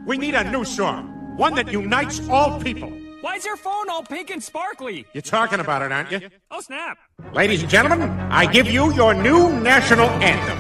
We need a new song. One that unites all people. Why's your phone all pink and sparkly? You're talking about it, aren't you? Oh, snap. Ladies and gentlemen, I give you your new national anthem.